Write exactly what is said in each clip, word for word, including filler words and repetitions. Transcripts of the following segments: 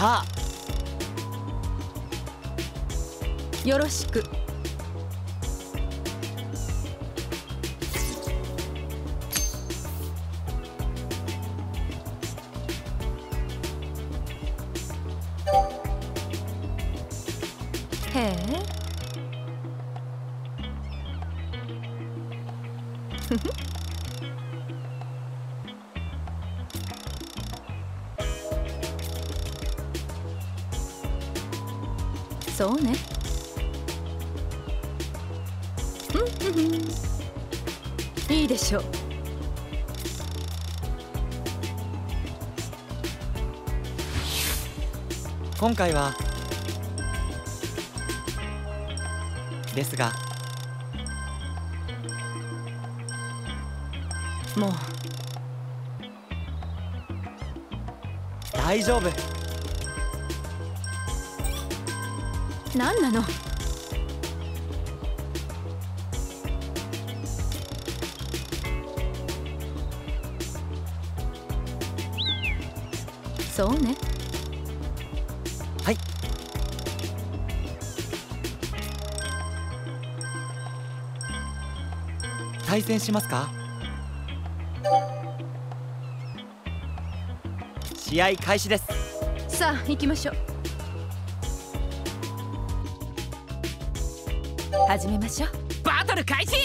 さあよろしく。へえふふそうね。うんうんうん、いいでしょう。 今回はですが、 もう大丈夫。 何なの。そうね。 はい。対戦しますか。試合開始です。 さあ行きましょう。始めましょう。 バトル開始。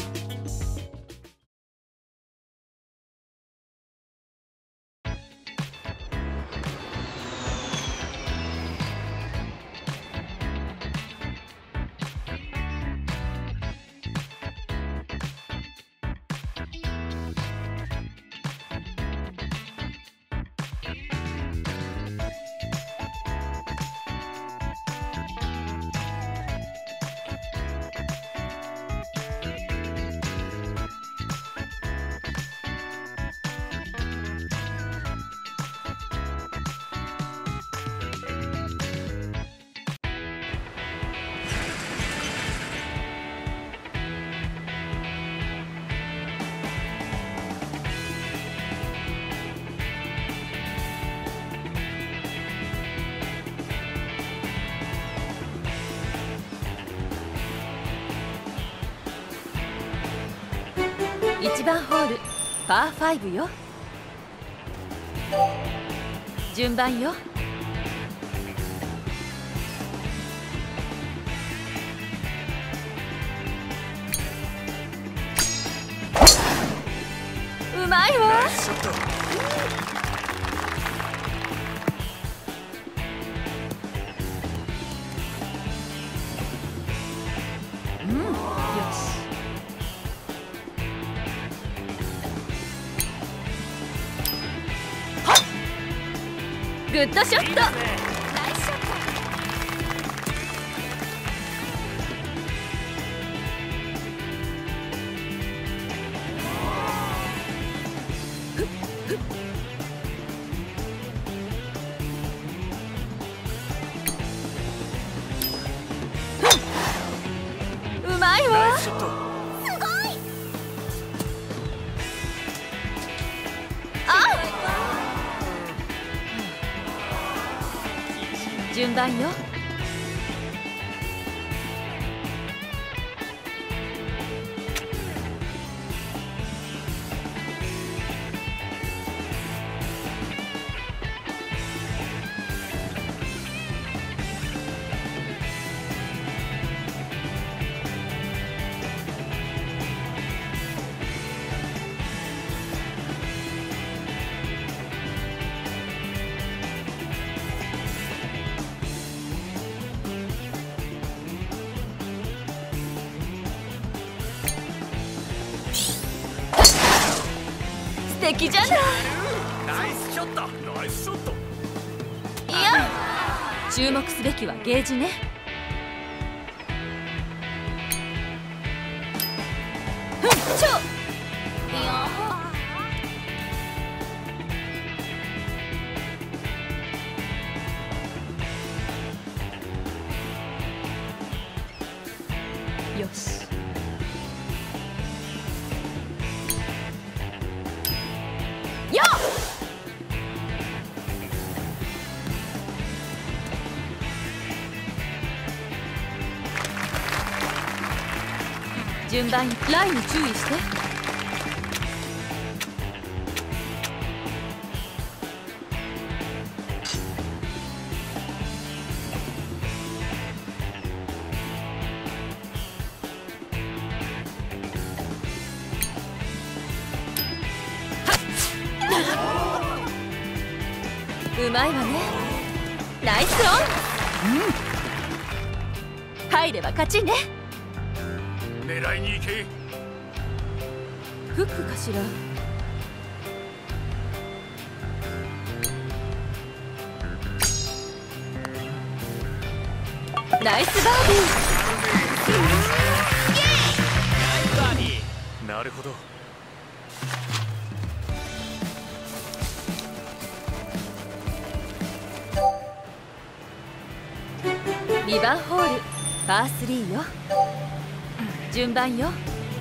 いちばんホールパーファイブよ。順番よ。うまいわ。うん、よし。グッドショット。 いいですね。 ナイスショット。うまいわ。 ナイスショット。 順番よ。素敵じゃない。 ナイスショット。ナイスショット。 いや、注目すべきはゲージね。ふんちょ。いやよし。よっ。 順番ラインに注意して。うまいわね。ナイスオン。うん、入れば勝ちね。 狙いに行け。 フックかしら。ナイスバーディー。 バーディー。なるほど。 にばんホールパースリーよ。順番よ。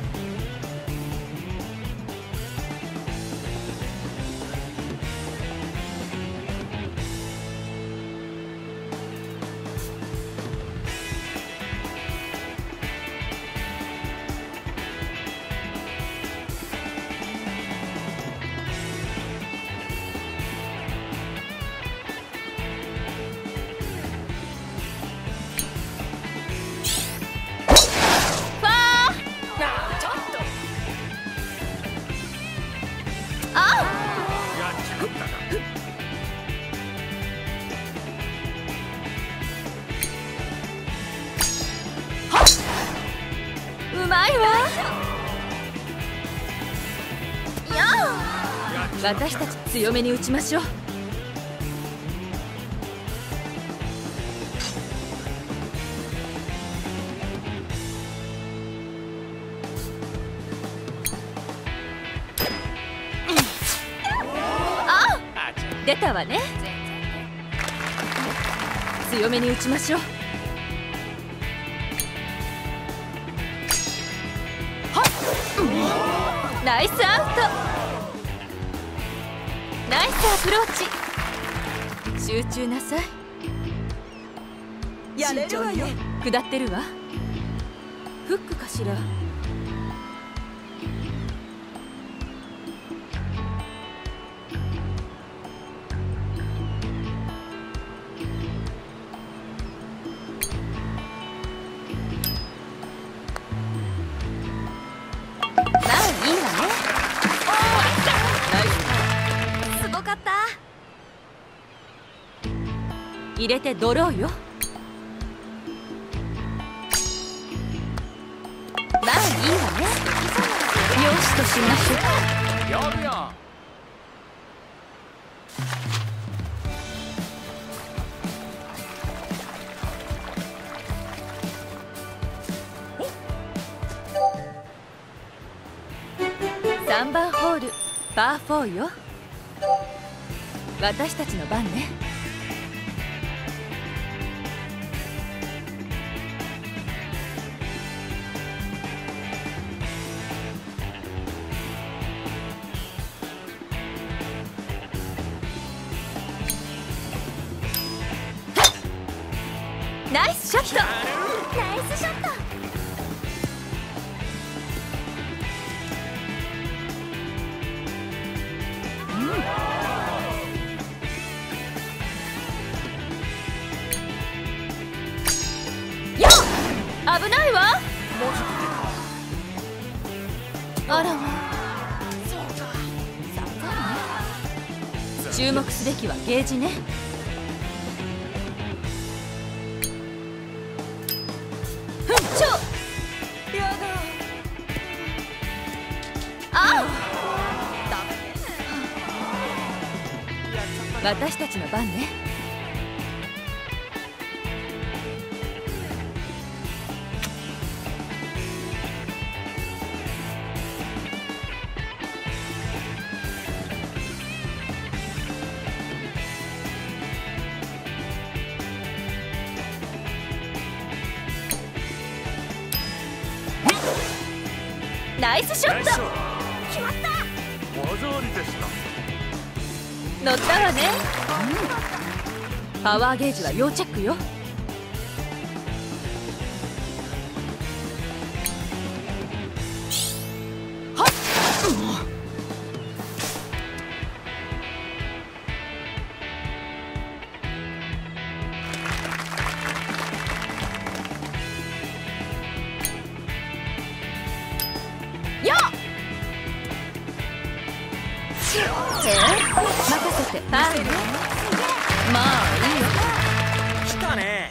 うまいわ。やあ、私たち強めに打ちましょう。あ、出たわね。強めに打ちましょう。ナイスアウト。ナイスアプローチ。集中なさい。やれるわよ。下ってるわ。フックかしら。入れてドローよ。まあいいわね。よしとしましょう。 やるやん。 さんばんホールパーフォーよ。私たちの番ね。ナイスショット。ナイスショット。うん、よっ、危ないわ。あらま、注目すべきはゲージね。私たちの番ね。ナイスショット。決まった。 技ありでした。 乗ったわね。うん、パワーゲージは要チェックよ。 てパーね。まあいいよ。 来たね。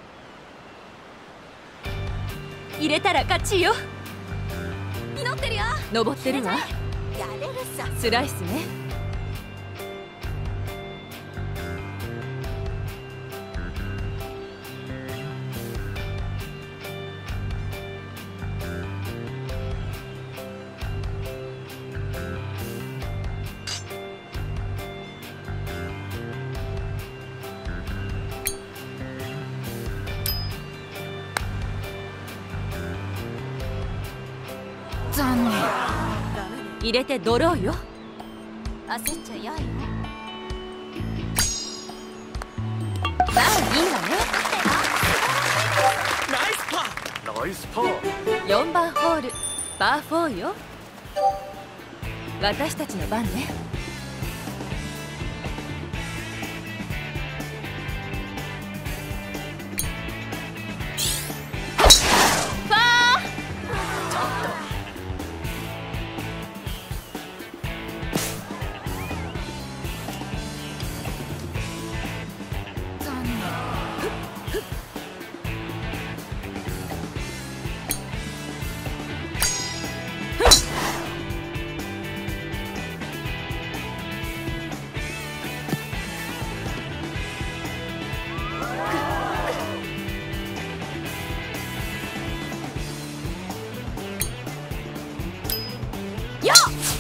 入れたら勝ちよ。 祈ってるよ。 登ってるわ。 やれるさ。 スライスね。残念。入れてドローよ。 焦っちゃ嫌よ。 まあいいわね。 ナイスパー。 ナイスパー。 よんばんホールパーフォーよ。私たちの番ね。ファー。残念。よっ。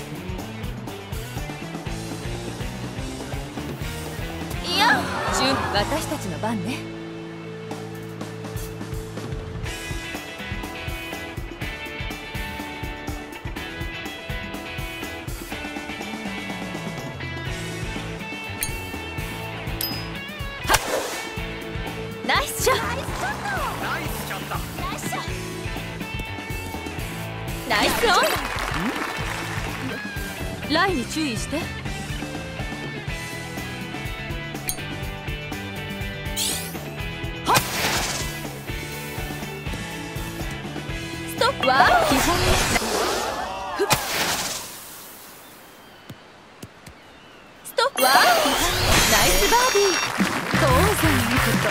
いや、順私たちの番ね。はっ。ナイスショット。 ナイスショット。 ナイスショット。 ナイスオン。ライに注意して。はっ。ストップは基本ね。ふっ。ストップは基本。ナイスバーディー。当然いいこと。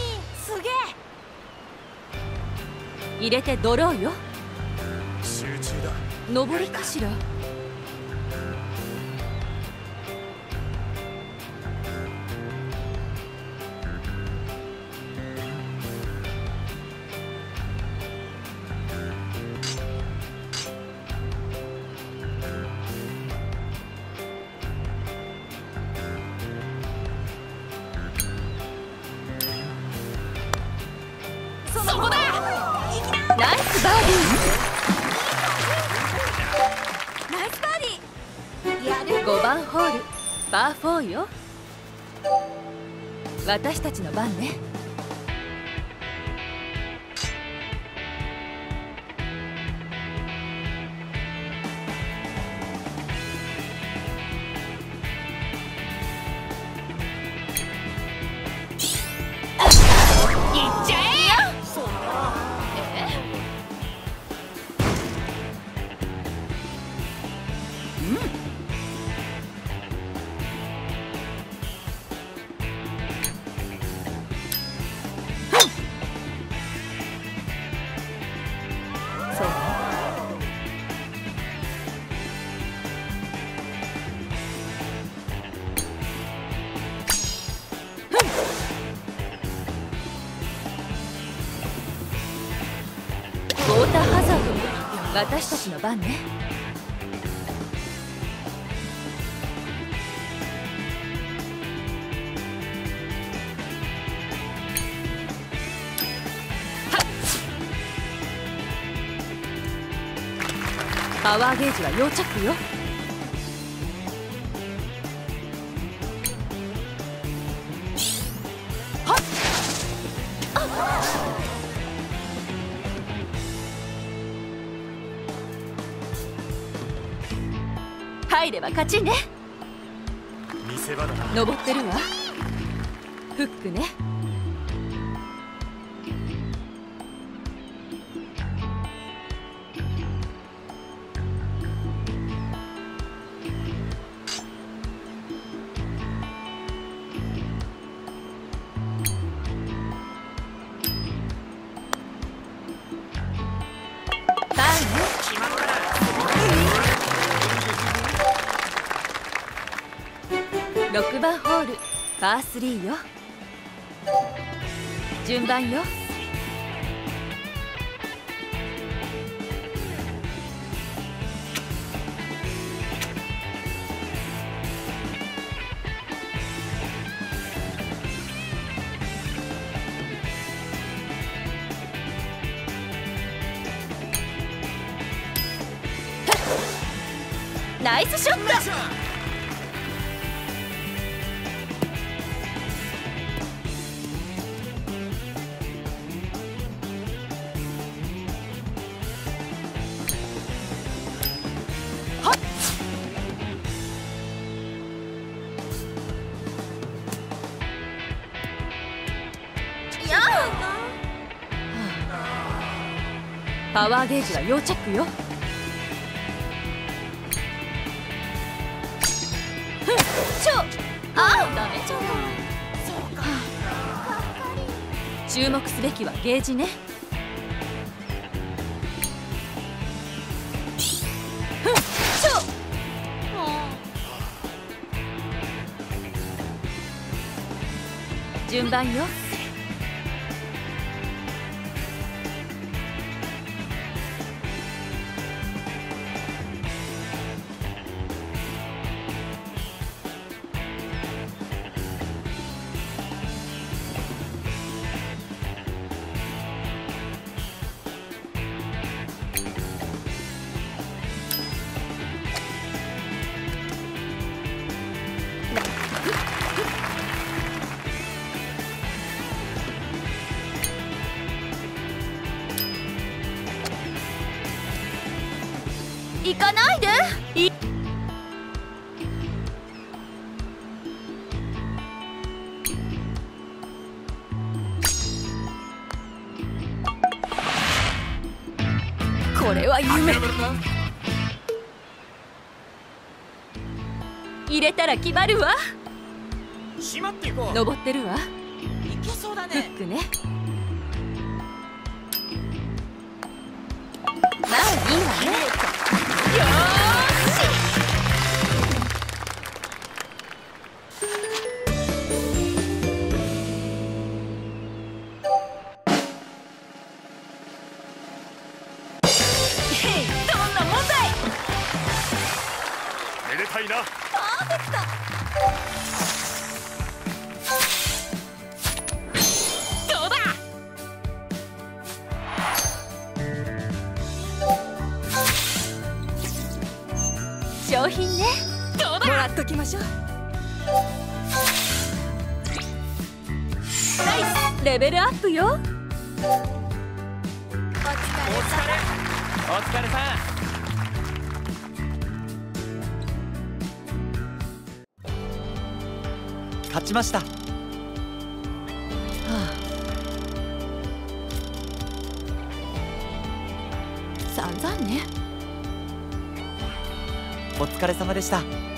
すげえ。 入れてドローよ。 集中だ。 上りかしら。 そこだ。 ナイスバーディナイスバーディー。やる。 ー。ごばんホールパーフォーよ。私たちの番ね。いっちゃえよ。そうね。ウォーターハザード。私たちの番ね。はっ。パワーゲージは要チェックよ。はっ。入れば勝ちね。 見せ場だな。 登ってるわ。フックね。 ろくばんホールパースリーよ。順番よ。ナイスショット。パワーゲージは要チェックよ。ちょああダメじゃない。そうか。注目すべきはゲージね。ちょ順番よ。行かないで。いこれは夢。入れたら決まるわ。 しまっていこう。 登ってるわ。 いけそうだフね。 ックね。まあいいわね。よーし。へい、どんな問題。 めでたいな。 パーフェクト。 どうだ。商品ね。どうだ。もらっときましょう。ナイス。レベルアップよ。 お疲れお疲れ。お疲れさん。 勝ちました。はあ、散々ね。 お疲れ様でした。